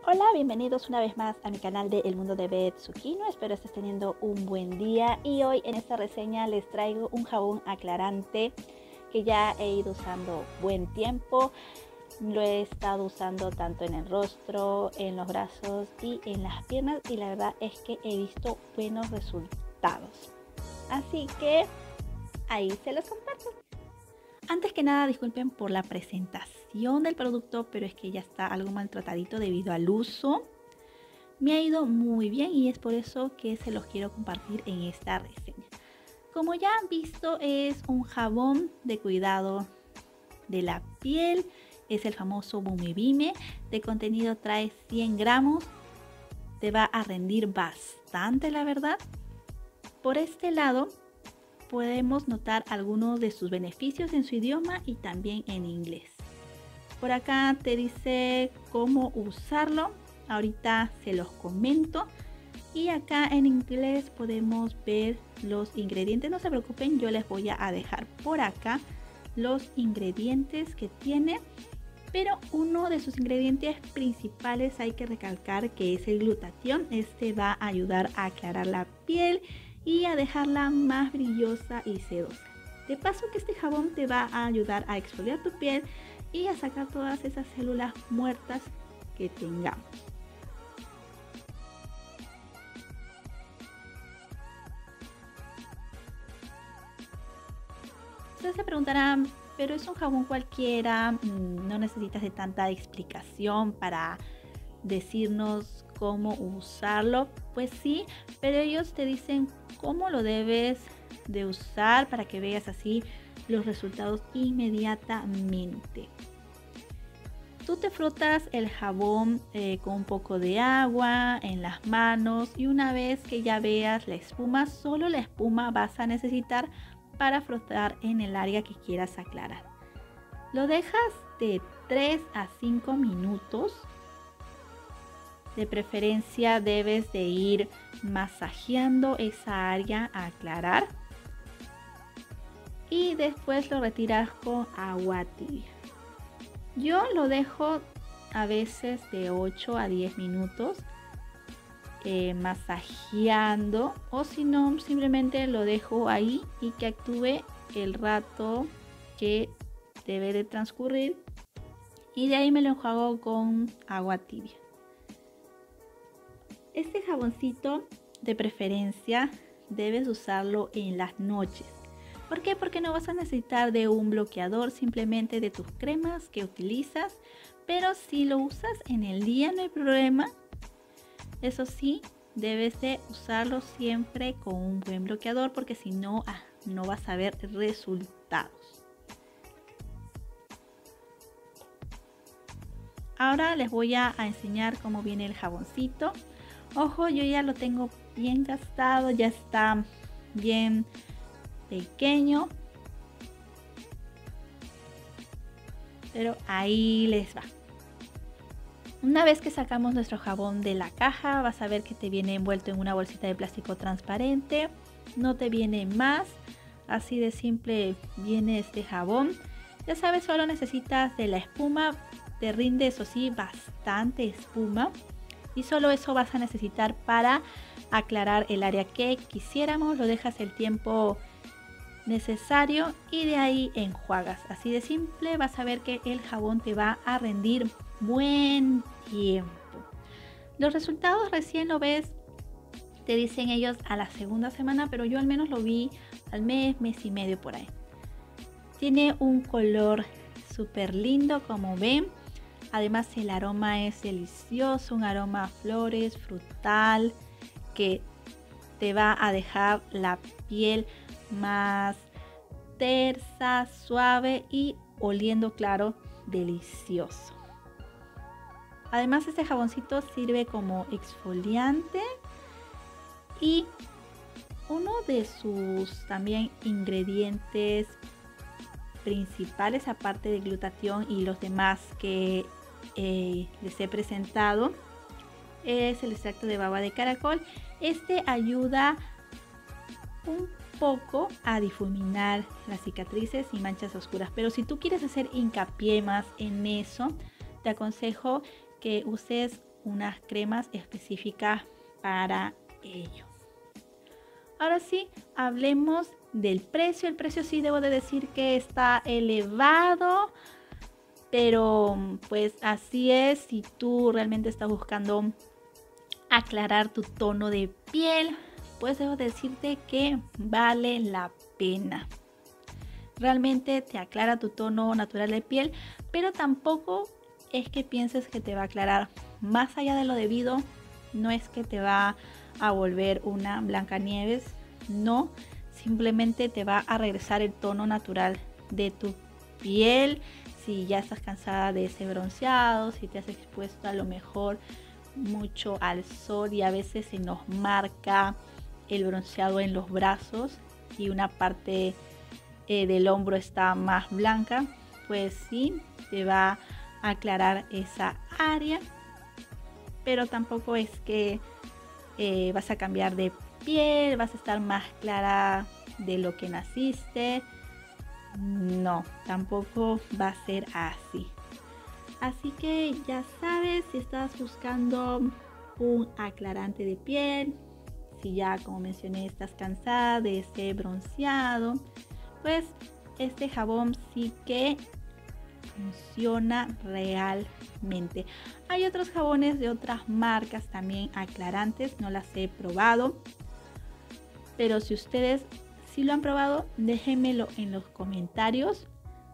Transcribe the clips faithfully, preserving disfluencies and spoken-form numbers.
Hola, bienvenidos una vez más a mi canal de El Mundo de Beth Tsukino. Espero estés teniendo un buen día y hoy en esta reseña les traigo un jabón aclarante que ya he ido usando buen tiempo. Lo he estado usando tanto en el rostro, en los brazos y en las piernas y la verdad es que he visto buenos resultados. Así que ahí se los comparto. Antes que nada, disculpen por la presentación del producto, pero es que ya está algo maltratadito debido al uso. Me ha ido muy bien y es por eso que se los quiero compartir en esta reseña. Como ya han visto, es un jabón de cuidado de la piel. Es el famoso Bumibime. De contenido trae cien gramos. Te va a rendir bastante, la verdad. Por este lado podemos notar algunos de sus beneficios en su idioma y también en inglés. Por acá te dice cómo usarlo. Ahorita se los comento. Y acá en inglés podemos ver los ingredientes. No se preocupen, yo les voy a dejar por acá los ingredientes que tiene. Pero uno de sus ingredientes principales hay que recalcar que es el glutatión. Este va a ayudar a aclarar la piel y a dejarla más brillosa y sedosa. De paso que este jabón te va a ayudar a exfoliar tu piel y a sacar todas esas células muertas que tengamos. Ustedes se preguntarán, pero es un jabón cualquiera, no necesitas de tanta explicación para decirnos cómo usarlo. Pues sí, pero ellos te dicen cómo lo debes de usar para que veas así los resultados inmediatamente. Tú te frotas el jabón eh, con un poco de agua en las manos y una vez que ya veas la espuma, solo la espuma vas a necesitar para frotar en el área que quieras aclarar. Lo dejas de tres a cinco minutos. De preferencia debes de ir masajeando esa área a aclarar y después lo retiras con agua tibia. Yo lo dejo a veces de ocho a diez minutos eh, masajeando, o si no, simplemente lo dejo ahí y que actúe el rato que debe de transcurrir y de ahí me lo enjuago con agua tibia. Este jaboncito de preferencia debes usarlo en las noches. ¿Por qué? Porque no vas a necesitar de un bloqueador, simplemente de tus cremas que utilizas. Pero si lo usas en el día no hay problema. Eso sí, debes de usarlo siempre con un buen bloqueador porque si no, ah, no vas a ver resultados. Ahora les voy a enseñar cómo viene el jaboncito. Ojo, yo ya lo tengo bien gastado, ya está bien pequeño. Pero ahí les va. Una vez que sacamos nuestro jabón de la caja, vas a ver que te viene envuelto en una bolsita de plástico transparente. No te viene más. Así de simple viene este jabón. Ya sabes, solo necesitas de la espuma. Te rinde, eso sí, bastante espuma. Y solo eso vas a necesitar para aclarar el área que quisiéramos. Lo dejas el tiempo necesario y de ahí enjuagas. Así de simple vas a ver que el jabón te va a rendir buen tiempo. Los resultados recién lo ves, te dicen ellos a la segunda semana, pero yo al menos lo vi al mes, mes y medio por ahí. Tiene un color súper lindo como ven. Además el aroma es delicioso, un aroma a flores, frutal, que te va a dejar la piel más tersa, suave y oliendo claro, delicioso. Además este jaboncito sirve como exfoliante y uno de sus también ingredientes principales, aparte de glutatión y los demás que eh, les he presentado, es el extracto de baba de caracol. Este ayuda un poco a difuminar las cicatrices y manchas oscuras, pero si tú quieres hacer hincapié más en eso, te aconsejo que uses unas cremas específicas para ello. Ahora sí, hablemos del precio. El precio sí debo de decir que está elevado, pero pues así es. Si tú realmente estás buscando aclarar tu tono de piel, pues debo decirte que vale la pena. Realmente te aclara tu tono natural de piel, pero tampoco es que pienses que te va a aclarar más allá de lo debido. No es que te va a volver una Blancanieves, no, simplemente te va a regresar el tono natural de tu piel. Si ya estás cansada de ese bronceado, si te has expuesto a lo mejor mucho al sol y a veces se nos marca el bronceado en los brazos y una parte eh, del hombro está más blanca, pues sí, te va a aclarar esa área, pero tampoco es que eh, vas a cambiar de piel, vas a estar más clara de lo que naciste. No, tampoco va a ser así. Así que ya sabes, si estás buscando un aclarante de piel, si ya, como mencioné, estás cansada de ese bronceado, pues este jabón sí que funciona realmente. Hay otros jabones de otras marcas también aclarantes, no las he probado, pero si ustedes sí lo han probado, déjenmelo en los comentarios.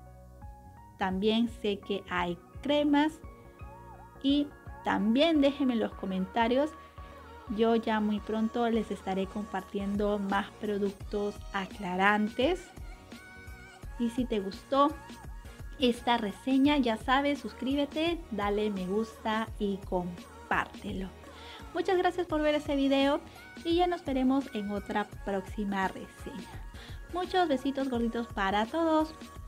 También sé que hay cremas y también déjenme en los comentarios. Yo ya muy pronto les estaré compartiendo más productos aclarantes. Y si te gustó esta reseña, ya sabes, suscríbete, dale me gusta y compártelo. Muchas gracias por ver este video y ya nos veremos en otra próxima reseña. Muchos besitos gorditos para todos.